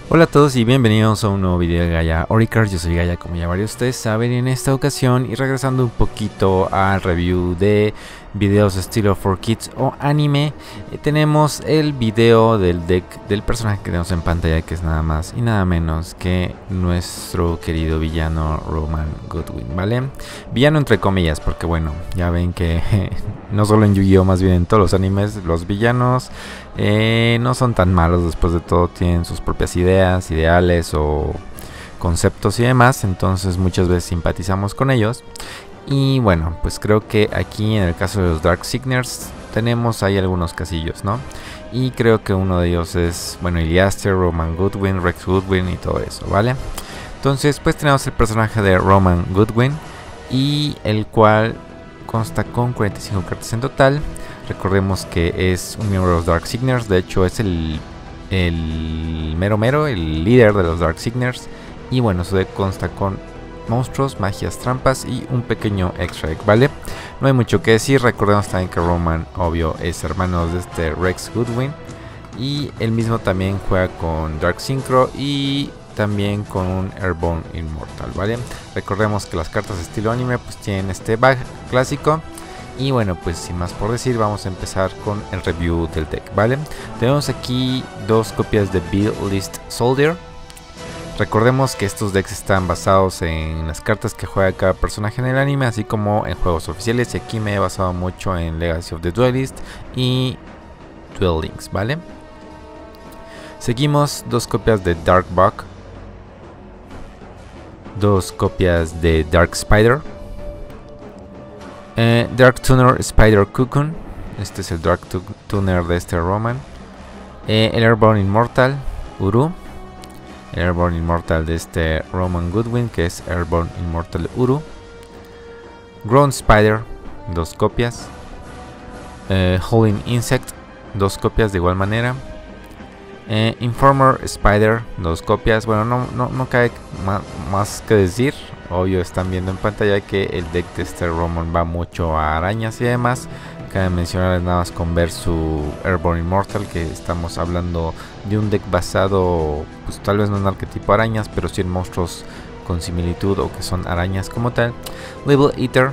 Hola a todos y bienvenidos a un nuevo video de Gaia Oricar. Yo soy Gaia, como ya varios de ustedes saben, en esta ocasión y regresando un poquito al review de videos estilo 4Kids o anime, tenemos el video del deck del personaje que tenemos en pantalla, que es nada más y nada menos que nuestro querido villano Roman Goodwin, ¿vale? Villano entre comillas, porque bueno, ya ven que no solo en Yu-Gi-Oh, más bien en todos los animes, los villanos no son tan malos. Después de todo tienen sus propias ideas, ideales o conceptos y demás, entonces muchas veces simpatizamos con ellos. Y bueno, pues creo que aquí en el caso de los Dark Signers tenemos ahí algunos casillos, ¿no? Y creo que uno de ellos es, bueno, Iliaster, Roman Goodwin, Rex Goodwin y todo eso, ¿vale? Entonces pues tenemos el personaje de Roman Goodwin, y el cual consta con 45 cartas en total. Recordemos que es un miembro de los Dark Signers, de hecho es el mero, el líder de los Dark Signers. Y bueno, su deck consta con monstruos, magias, trampas y un pequeño extra deck, ¿vale? No hay mucho que decir. Recordemos también que Roman, obvio, es hermano de este Rex Goodwin, y él mismo también juega con Dark Synchro y también con un Airborne Immortal, ¿vale? Recordemos que las cartas de estilo anime pues tienen este bag clásico. Y bueno, pues sin más por decir, vamos a empezar con el review del deck, ¿vale? Tenemos aquí dos copias de Build List Soldier. Recordemos que estos decks están basados en las cartas que juega cada personaje en el anime, así como en juegos oficiales, y aquí me he basado mucho en Legacy of the Duelist y Duel Links, ¿vale? Seguimos dos copias de Dark Bug, dos copias de Dark Spider, Dark Tuner Spider Cocoon. Este es el Dark Tuner de este Roman. El Airborne Immortal Uru. El Airborne Immortal de este Roman Goodwin, que es Airborne Immortal Uru. Ground Spider, dos copias. Howling Insect, dos copias de igual manera. Informer Spider, dos copias. Bueno, no cabe más que decir. Obvio, están viendo en pantalla que el deck de este Roman va mucho a arañas y demás. Cabe mencionar nada más con ver su Airborne Immortal, que estamos hablando de un deck basado, pues tal vez no en arquetipo arañas, pero sí en monstruos con similitud o que son arañas como tal. Level Eater,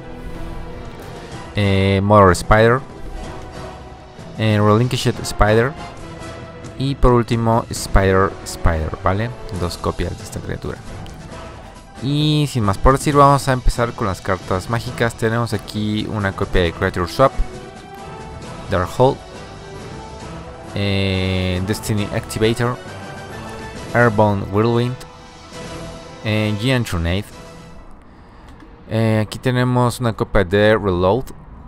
Mother Spider, Relinquished Spider, y por último Spider, ¿vale? Dos copias de esta criatura. Y sin más por decir, vamos a empezar con las cartas mágicas. Tenemos aquí una copia de Creature Swap, Dark Hole, Destiny Activator, Airborne Whirlwind, Giant Tornado. Aquí tenemos una copia de Reload,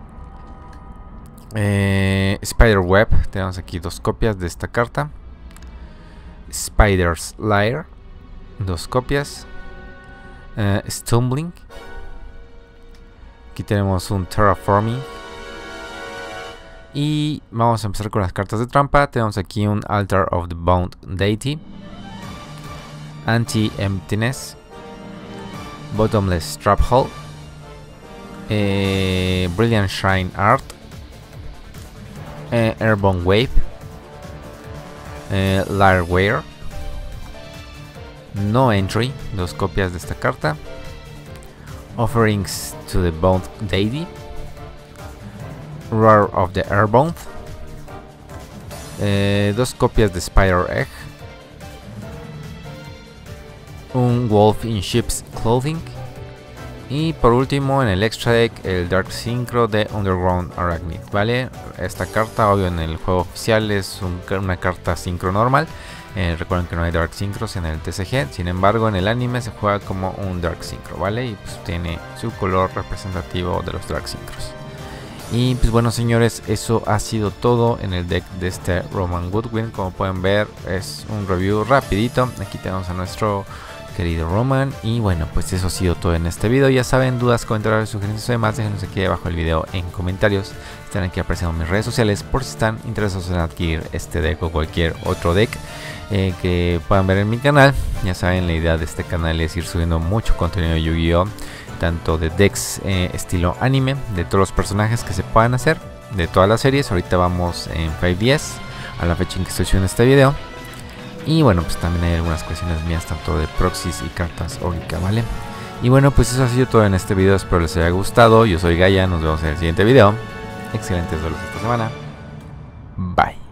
Spider Web. Tenemos aquí dos copias de esta carta. Spider's Lair, dos copias. Stumbling. Aquí tenemos un Terraforming. Y vamos a empezar con las cartas de trampa. Tenemos aquí un Altar of the Bound Deity, Anti-Emptiness, Bottomless Trap Hole, Brilliant Shrine Art, Airborne Wave, Lairware, No Entry, dos copias de esta carta. Offerings to the Bound Deity, Roar of the Airborne, dos copias de Spider Egg, un Wolf in Sheep's Clothing, y por último en el extra deck el Dark Synchro de Underground Arachnid, ¿vale? Esta carta, obvio, en el juego oficial es una carta Synchro normal. Recuerden que no hay Dark Synchros en el TCG, sin embargo en el anime se juega como un Dark Synchro, ¿vale? Y pues tiene su color representativo de los Dark Synchros. Y pues bueno, señores, eso ha sido todo en el deck de este Roman Goodwin. Como pueden ver, es un review rapidito. Aquí tenemos a nuestro querido Roman. Y bueno, pues eso ha sido todo en este video. Ya saben, dudas, comentarios, sugerencias y demás, déjenos aquí abajo el video en comentarios. Están aquí apareciendo mis redes sociales por si están interesados en adquirir este deck o cualquier otro deck que puedan ver en mi canal. Ya saben, la idea de este canal es ir subiendo mucho contenido de Yu-Gi-Oh, tanto de decks estilo anime, de todos los personajes que se puedan hacer, de todas las series. Ahorita vamos en 5 días a la fecha en que estoy subiendo este video. Y bueno, pues también hay algunas cuestiones mías, tanto de proxies y cartas Orica, ¿vale? Y bueno, pues eso ha sido todo en este video, espero les haya gustado. Yo soy Gaia, nos vemos en el siguiente video. Excelentes duelos esta semana. Bye.